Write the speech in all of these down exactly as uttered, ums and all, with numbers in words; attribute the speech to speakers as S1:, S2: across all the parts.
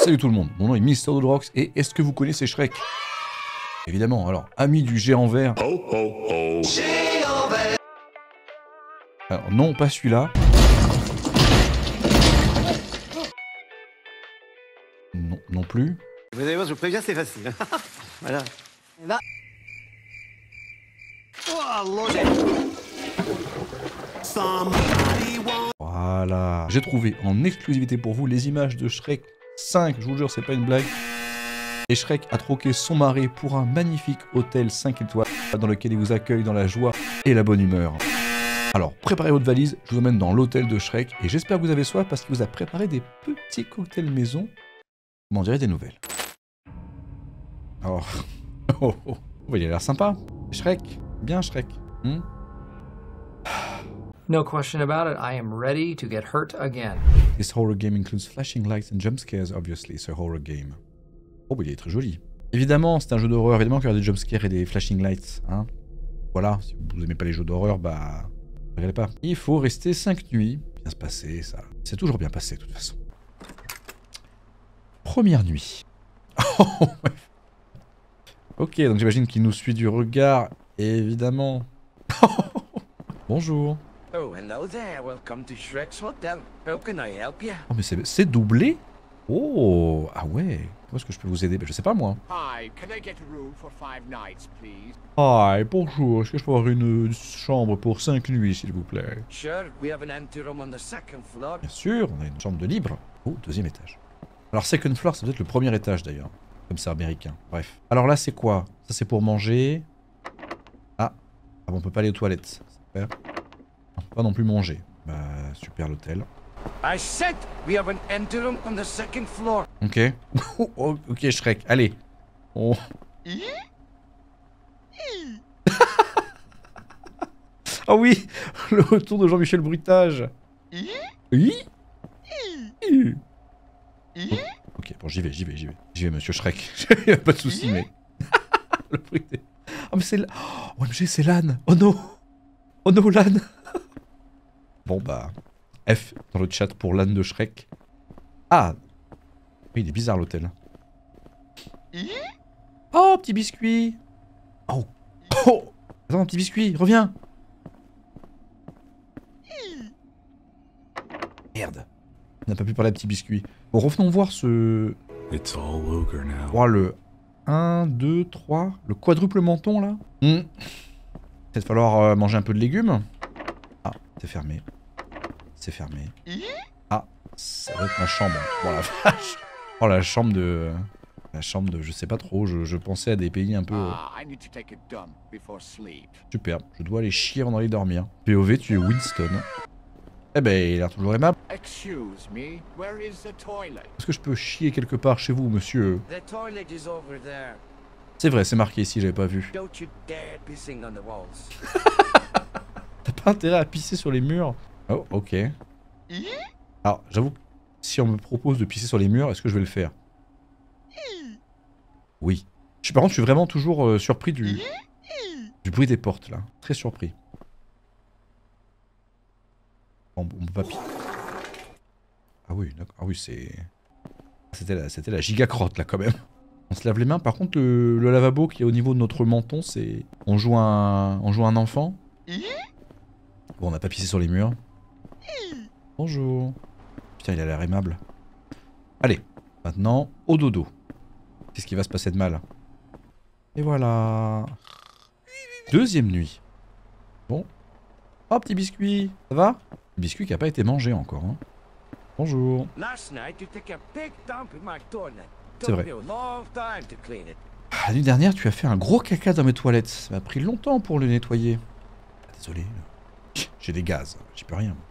S1: Salut tout le monde, mon nom est Mister Doodlerox et est-ce que vous connaissez Shrek? Évidemment, alors, ami du géant vert.
S2: Ho, ho, ho. Géant vert.
S1: Alors, non, pas celui-là. Non, non plus.
S3: Vous allez voir, je vous préviens, c'est facile. Voilà. Et là.
S1: Voilà. J'ai trouvé en exclusivité pour vous les images de Shrek cinq, je vous jure, c'est pas une blague. Et Shrek a troqué son mari pour un magnifique hôtel cinq étoiles dans lequel il vous accueille dans la joie et la bonne humeur. Alors, préparez votre valise, je vous emmène dans l'hôtel de Shrek et j'espère que vous avez soif parce qu'il vous a préparé des petits cocktails maison. Vous m'en direz des nouvelles. Alors, oh, oh, oh, il a l'air sympa. Shrek, bien Shrek. Hmm?
S4: No question about it, I am ready to get hurt again.
S1: This horror game includes flashing lights and jump scares, obviously, it's a horror game. Oh, bah, il est très joli. Évidemment, c'est un jeu d'horreur, évidemment qu'il y aura des jump scares et des flashing lights, hein. Voilà, si vous aimez pas les jeux d'horreur, bah, regardez pas. Il faut rester cinq nuits, bien se passer, ça. C'est toujours bien passé, de toute façon. Première nuit. Ok, donc j'imagine qu'il nous suit du regard, évidemment. Bonjour.
S5: Oh, hello there. Welcome to Shrek's Hotel. How can I help you?
S1: Oh, mais c'est doublé? Oh, ah ouais. Comment est-ce que je peux vous aider? Ben, je sais pas, moi.
S6: Hi, can I get a room for five nights, please?
S1: Hi, bonjour. Est-ce que je peux avoir une chambre pour cinq nuits, s'il vous plaît?
S5: Sure, we have an empty room on the second floor.
S1: Bien sûr, on a une chambre de libre. Oh, deuxième étage. Alors, second floor, c'est peut-être le premier étage, d'ailleurs. Comme c'est américain. Bref. Alors là, c'est quoi? Ça, c'est pour manger. Ah. Ah bon, on peut pas aller aux toilettes. Super. On peut pas non plus manger. Bah, super l'hôtel.
S5: I said we have an empty room on the second floor.
S1: Ok. Oh, ok, Shrek, allez. Oh. Ah oui, le retour de Jean-Michel Bruitage. Oui. Ok, bon, j'y vais, j'y vais, j'y vais. J'y vais, monsieur Shrek. Pas de soucis, mais... le bruit des... Oh, mais c'est... Oh, O M G, c'est l'âne. Oh non. Oh non, l'âne. Bon, bah... F dans le chat pour l'âne de Shrek. Ah. Oui, il est bizarre, l'hôtel. Oh, petit biscuit. Oh. Oh. Attends, petit biscuit, reviens. Merde. On n'a pas pu parler à petit biscuit. Bon, revenons voir ce...
S2: It's all ogre now.
S1: Oh, le un, deux, trois. Le quadruple menton, là. Hmm. Peut-être falloir euh, manger un peu de légumes. Ah, c'est fermé. C'est fermé. Ah, ça va être ma chambre. Bon, la vache. Oh, la chambre de... La chambre de... Je sais pas trop. Je, je pensais à des pays un peu...
S6: Ah, I need to take a dump before sleep.
S1: Super. Je dois aller chier avant d'aller dormir. P O V, tu es Winston. Eh ben, il a l'air toujours aimable.
S6: Excuse me, where is the toilet?
S1: Est-ce que je peux chier quelque part chez vous, monsieur?
S5: The toilet is over there.
S1: C'est vrai, c'est marqué ici, j'avais pas vu.
S5: Don't you dare pissing on the walls.
S1: T'as pas intérêt à pisser sur les murs? Oh, ok. Alors, j'avoue que si on me propose de pisser sur les murs, est-ce que je vais le faire? Oui. Je suis, par contre, je suis vraiment toujours euh, surpris du... du bruit des portes, là. Très surpris. On, on peut pas pisser. Ah oui, d'accord. Ah oui, c'est... C'était la, c'était la giga crotte, là, quand même. On se lave les mains. Par contre, le, le lavabo qui est au niveau de notre menton, c'est... On joue un... On joue un enfant. Bon, on n'a pas pissé sur les murs. Bonjour. Putain, il a l'air aimable. Allez, maintenant, au dodo. Qu'est-ce qui va se passer de mal? Et voilà. Deuxième nuit. Bon. Oh, petit biscuit. Ça va? Le biscuit qui n'a pas été mangé encore. Hein. Bonjour. C'est vrai. Ah, la nuit dernière, tu as fait un gros caca dans mes toilettes. Ça m'a pris longtemps pour le nettoyer. Ah, désolé. J'ai des gaz. J'y peux rien.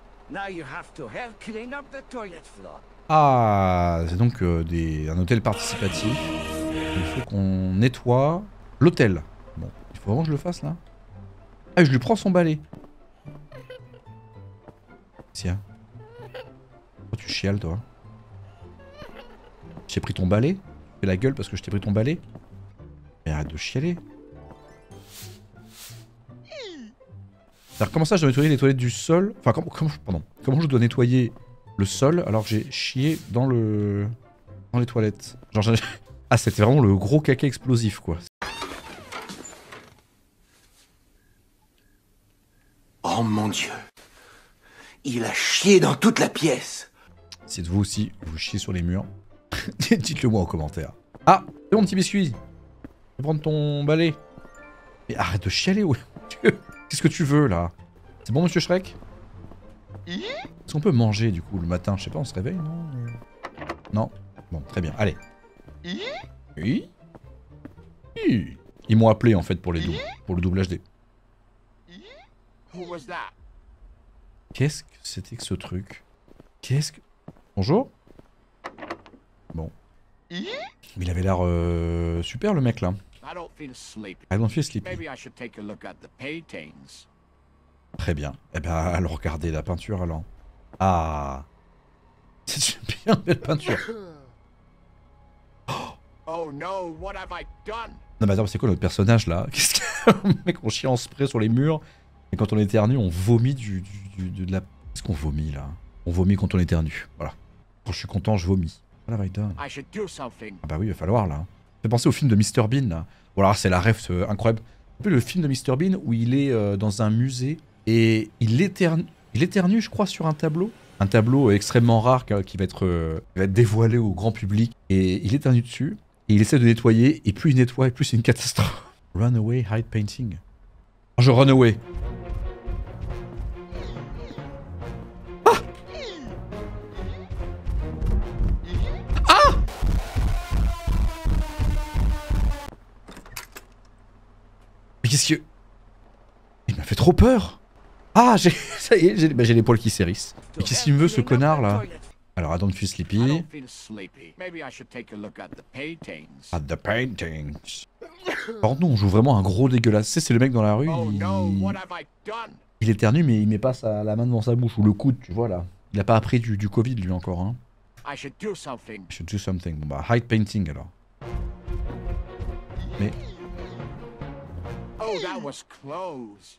S1: Ah, c'est donc euh, des, un hôtel participatif. Il faut qu'on nettoie l'hôtel. Bon, il faut vraiment que je le fasse là. Ah, je lui prends son balai. Tiens. Oh, tu chiales toi. J'ai pris ton balai. Fais la gueule parce que je t'ai pris ton balai. Mais arrête de chialer. Alors comment ça je dois nettoyer les toilettes du sol? Enfin comment, comment, pardon. Comment je dois nettoyer le sol alors que j'ai chié dans le... Dans les toilettes. Genre, j'ai- ah, c'était vraiment le gros caca explosif, quoi.
S2: Oh mon Dieu. Il a chié dans toute la pièce.
S1: Si vous aussi, vous chiez sur les murs, dites-le moi en commentaire. Ah, c'est mon petit biscuit. Je vais prendre ton balai. Mais arrête de chialer, ouais. Qu'est-ce que tu veux, là? C'est bon, monsieur Shrek? Est-ce qu'on peut manger, du coup, le matin? Je sais pas, on se réveille, non? Non? Bon, très bien, allez. Oui? Oui. Ils m'ont appelé, en fait, pour, les dou pour le double H D.
S6: Who was that?
S1: Qu'est-ce que c'était que ce truc? Qu'est-ce que... Bonjour? Bon. Mais il avait l'air euh, super, le mec, là.
S6: I don't feel sleepy.
S1: I don't feel sleepy.
S6: Maybe I should take a look at the paintings.
S1: Très bien. Eh ben, alors regardez la peinture, alors. Ah. C'est une bien belle peinture.
S6: Oh no, what have I done?
S1: Non mais attends, c'est quoi notre personnage, là? Qu'est-ce que... Le mec, on chie en spray sur les murs. Et quand on éternue, on vomit du... du, du de la... Qu'est-ce qu'on vomit, là? On vomit quand on éternue. Voilà. Quand je suis content, je vomis. What have I done?
S6: I should do something.
S1: Ah bah oui, il va falloir, là. Ça fait penser au film de mister Bean, là. Voilà, c'est la ref euh, incroyable. Un peu le film de mister Bean où il est euh, dans un musée et il éternue, il éternue, je crois, sur un tableau. Un tableau euh, extrêmement rare qui, qui va, être, euh, qui va être dévoilé au grand public. Et il éternue dessus et il essaie de nettoyer. Et plus il nettoie, et plus c'est une catastrophe. Runaway hide painting. Oh, je runaway. Mais qu'est-ce que... Il m'a fait trop peur. Ah, j'ai... ça y est, j'ai bah, j'ai les poils qui s'hérissent. Mais qu'est-ce qu'il me veut, ce connard, là? Alors, I don't feel
S6: I
S1: sleepy.
S6: don't feel sleepy. Maybe I should take a look at the paintings.
S1: At the paintings. Par contre, nous, on joue vraiment un gros dégueulasse. Tu sais, c'est le mec dans la rue,
S6: Oh
S1: il...
S6: no, what have I done?
S1: il éternue, mais il met pas sa... la main devant sa bouche, ou le coude, tu vois, là. Il a pas appris du, du Covid, lui, encore, hein.
S6: I should do something.
S1: I should do something. Bon, bah, hide painting, alors. Mais...
S6: Oh, that was close.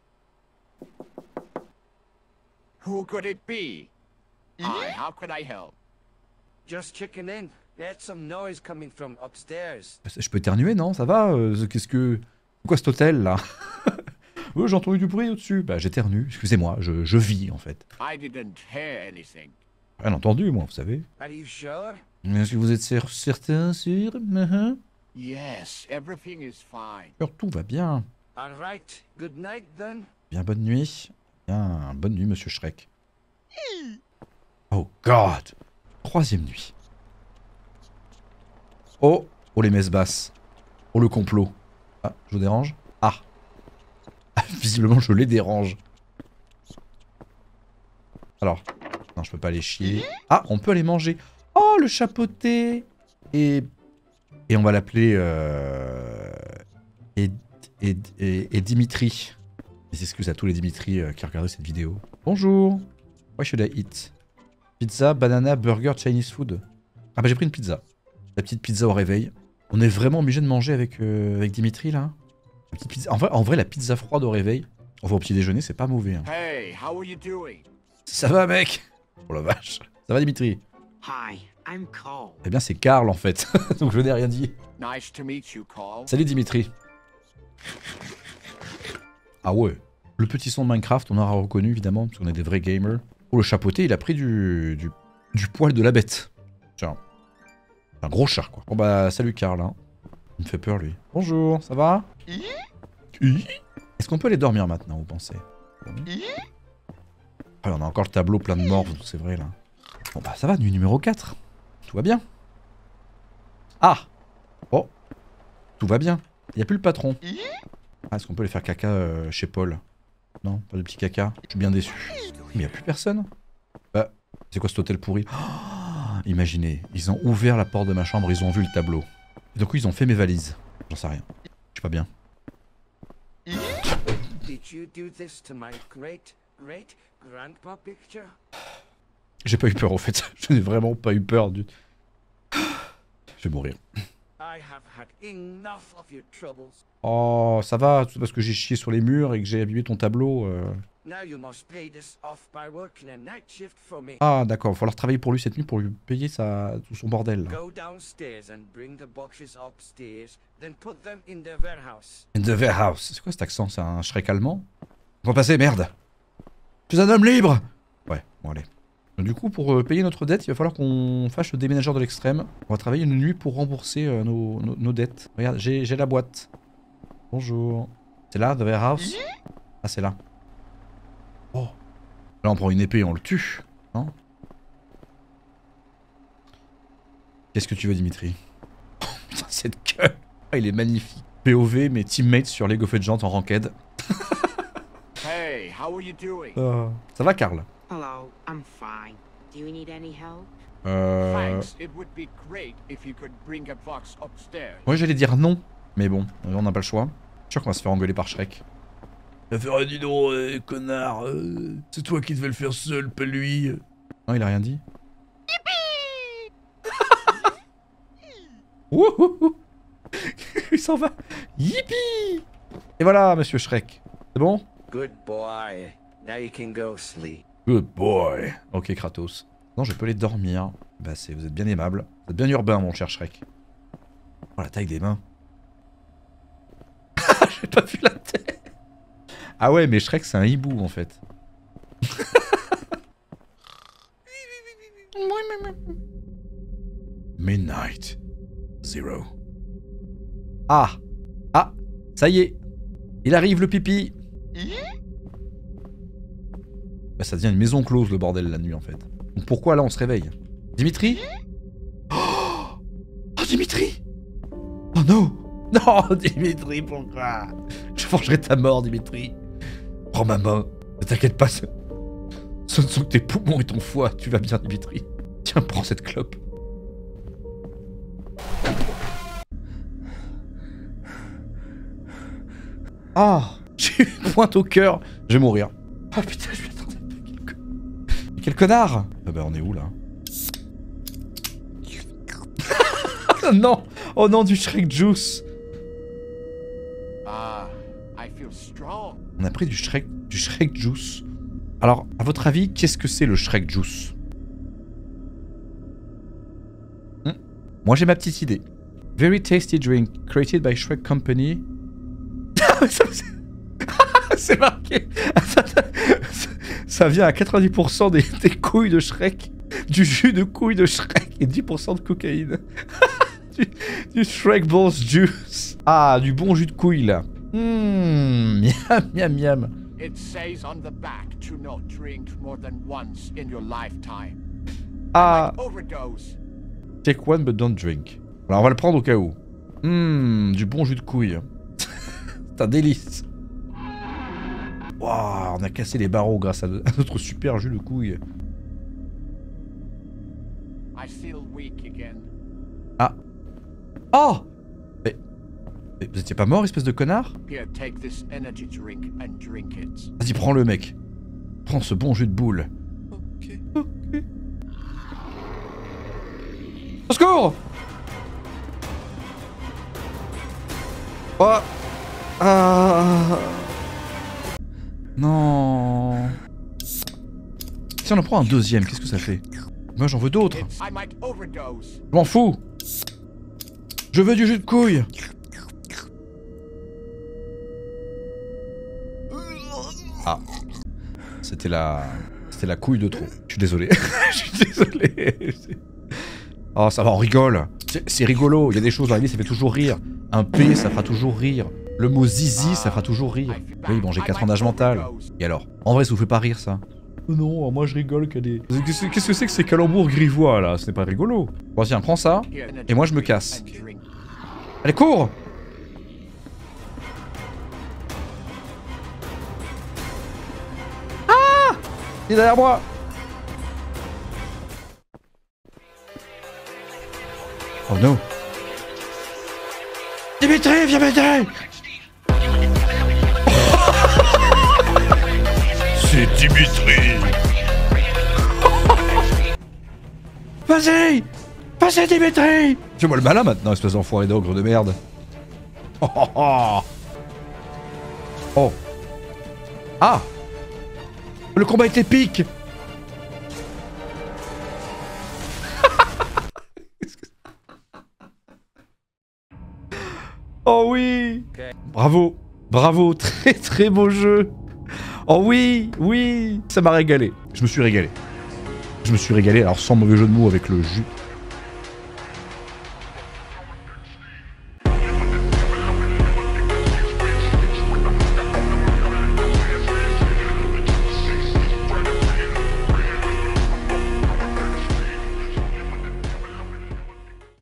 S6: Who could it be? I, how could I help?
S5: Just checking in. There's some noise coming from upstairs.
S1: Je peux éternuer, non? Ça va? euh, Qu'est-ce que... C'est quoi cet hôtel, là? Oh, j'ai entendu du bruit au-dessus. Bah, j'éternue. Excusez-moi, je, je vis, en fait.
S6: I didn't hear anything.
S1: Rien entendu, moi, vous savez.
S5: Are you sure?
S1: Est-ce que vous êtes cer- certain, sûr? Mhm.
S6: Yes, everything is fine.
S1: Alors, tout va bien.
S5: All right. Good night then.
S1: Bien, bonne nuit. Bien, bonne nuit, monsieur Shrek. Oh, God! Troisième nuit. Oh! Oh, les messes basses. Oh, le complot. Ah, je vous dérange? Ah! Visiblement, je les dérange. Alors. Non, je peux pas les chier. Ah, on peut aller manger. Oh, le chapeauté! Et... Et on va l'appeler... Euh... Et... Et... Et... Et Dimitri. Mes excuses à tous les Dimitri euh, qui regardent cette vidéo. Bonjour. Why should I eat? Pizza, banana, burger, Chinese food. Ah bah j'ai pris une pizza. La petite pizza au réveil. On est vraiment obligé de manger avec, euh, avec Dimitri là. La petite pizza. En vrai, en vrai, la pizza froide au réveil, on va au petit déjeuner, c'est pas mauvais. Hein.
S6: Hey, how are you doing?
S1: Ça va mec? Oh la vache. Ça va Dimitri?
S3: Hi, I'm Cole.
S1: Eh bien c'est Karl en fait. Donc je n'ai rien dit.
S6: Nice to meet you, Carl.
S1: Salut Dimitri. Ah ouais. Le petit son de Minecraft, on aura reconnu évidemment, parce qu'on est des vrais gamers. Oh, le chapeauté, il a pris du, du, du poil de la bête. Tiens. Un gros chat, quoi. Bon bah, salut Karl, hein. Il me fait peur, lui. Bonjour, ça va? Est-ce qu'on peut aller dormir maintenant, vous pensez? Ah, on a encore le tableau plein de morts, c'est vrai, là. Bon bah, ça va, nuit numéro quatre. Tout va bien. Ah! Oh! Tout va bien. Il n'y a plus le patron. Ah, est-ce qu'on peut aller faire caca euh, chez Paul? Non, pas de petit caca. Je suis bien déçu. Mais il n'y a plus personne. Bah, c'est quoi cet hôtel pourri? Oh, imaginez, ils ont ouvert la porte de ma chambre, ils ont vu le tableau. Et donc ils ont fait mes valises. J'en sais rien. Je suis pas bien.
S5: Did you do this to my great, great grandpa picture?
S1: J'ai pas eu peur en fait. Je n'ai vraiment pas eu peur du... Je vais mourir.
S5: I I have had enough of your troubles.
S1: Oh, ça va, c'est parce que j'ai chié sur les murs et que j'ai abîmé ton tableau. Euh...
S5: Now you must pay this off by working a night shift for me.
S1: Ah, d'accord, il va falloir travailler pour lui cette nuit pour lui payer sa... tout son bordel. Là.
S5: Go downstairs and bring the boxes upstairs, then put them in the warehouse.
S1: In the warehouse. C'est quoi cet accent? C'est un Shrek allemand? On va passer, merde. Je suis un homme libre. Ouais, bon allez. Donc, du coup, pour euh, payer notre dette, il va falloir qu'on fasse le déménageur de l'extrême. On va travailler une nuit pour rembourser euh, nos, nos, nos dettes. Regarde, j'ai la boîte. Bonjour. C'est là, the warehouse? Ah, c'est là. Oh. Là, on prend une épée et on le tue. Non? Qu'est-ce que tu veux, Dimitri? Oh, putain, cette gueule. Ah, il est magnifique. P O V, mes teammates sur League of Legends en ranked.
S6: Hey, how are you doing?
S1: Uh, ça va, Karl?
S7: Hello, I'm fine. Do you need any help?
S1: Euh...
S6: Thanks. It would be great if you could bring a box upstairs.
S1: Ouais, j'allais dire non. Mais bon, on n'a pas le choix. Je suis sûr qu'on va se faire engueuler par Shrek. Il va faire, dis donc, euh, connard, euh, c'est toi qui devais le faire seul, pas lui. Non, il a rien dit. Wouhou. Il s'en va. Yippee. Et voilà, monsieur Shrek. C'est bon?
S5: Good boy. Now you can go sleep.
S1: Good boy. Ok, Kratos. Non, je peux aller dormir. Bah, c'est, vous êtes bien aimable. Vous êtes bien urbain, mon cher Shrek. Oh, la taille des mains. J'ai pas vu la tête. Ah ouais, mais Shrek, c'est un hibou, en fait. Midnight. Zero. Ah. Ah. Ça y est. Il arrive, le pipi. Bah, ça devient une maison close, le bordel, la nuit, en fait. Donc pourquoi, là, on se réveille? Dimitri? Oh, oh Dimitri! Oh non! Non, Dimitri, pourquoi? Je forgerai ta mort, Dimitri. Prends ma main. Ne t'inquiète pas, ce... ce ne sont que tes poumons et ton foie. Tu vas bien, Dimitri. Tiens, prends cette clope. Ah, j'ai une pointe au cœur. Je vais mourir. Oh putain, je m'attendais pas. Quel, con... Quel connard. Ah bah on est où là? Non. Oh non, du Shrek Juice.
S6: Ah, I feel strong.
S1: On a pris du Shrek, du Shrek Juice. Alors, à votre avis, qu'est-ce que c'est le Shrek Juice? hmm Moi j'ai ma petite idée. Very tasty drink created by Shrek Company. C'est marqué. Ça vient à quatre-vingt-dix pour cent des, des couilles de Shrek. Du jus de couilles de Shrek et dix pour cent de cocaïne. du, du Shrek Balls Juice. Ah, du bon jus de couilles là. Mmm, miam, miam, miam.
S6: It says on the back to not drink more than once in your lifetime.
S1: Ah.
S6: Overdose.
S1: Take one but don't drink. Alors on va le prendre au cas où. Mmm, du bon jus de couilles. C'est un délice. Waouh, on a cassé les barreaux grâce à notre super jus de couilles.
S6: I feel weak again.
S1: Ah. Oh. Mais, mais vous étiez pas mort, espèce de connard?
S6: Here, take this energy drink and drink it.
S1: Vas-y, prends-le, mec. Prends ce bon jus de boule. Ok, ok. Au secours! Oh. Ah. Non. Si on en prend un deuxième, qu'est-ce que ça fait? Moi j'en veux d'autres. Je m'en fous. Je veux du jus de couille. Ah. C'était la... C'était la couille de trop. Je suis désolé. Je suis désolé. Oh ça va, on rigole. C'est rigolo. Il y a des choses dans la vie, ça fait toujours rire. Un P, ça fera toujours rire. Le mot zizi, ça fera toujours rire. Oui, bon, j'ai quatre ans d'âge mental. Et alors? En vrai, ça vous fait pas rire, ça? Non, moi je rigole qu'il y a des... Qu'est-ce que c'est que ces calembours grivois, là? Ce n'est pas rigolo. Bon, tiens, prends ça. Et moi, je me casse. Allez, cours! Ah! Il est derrière moi! Oh non! Dimitri, viens m'aider! C'est Dimitri! Vas-y! Vas-y, Dimitri! Fais-moi le malin maintenant, espèce d'enfoiré d'ogre de merde. Oh oh oh. Oh. Ah. Le combat est épique. Oh oui. Bravo. Bravo. Très très beau jeu. Oh oui. Oui. Ça m'a régalé. Je me suis régalé. Je me suis régalé, alors sans mauvais jeu de mots avec le jus.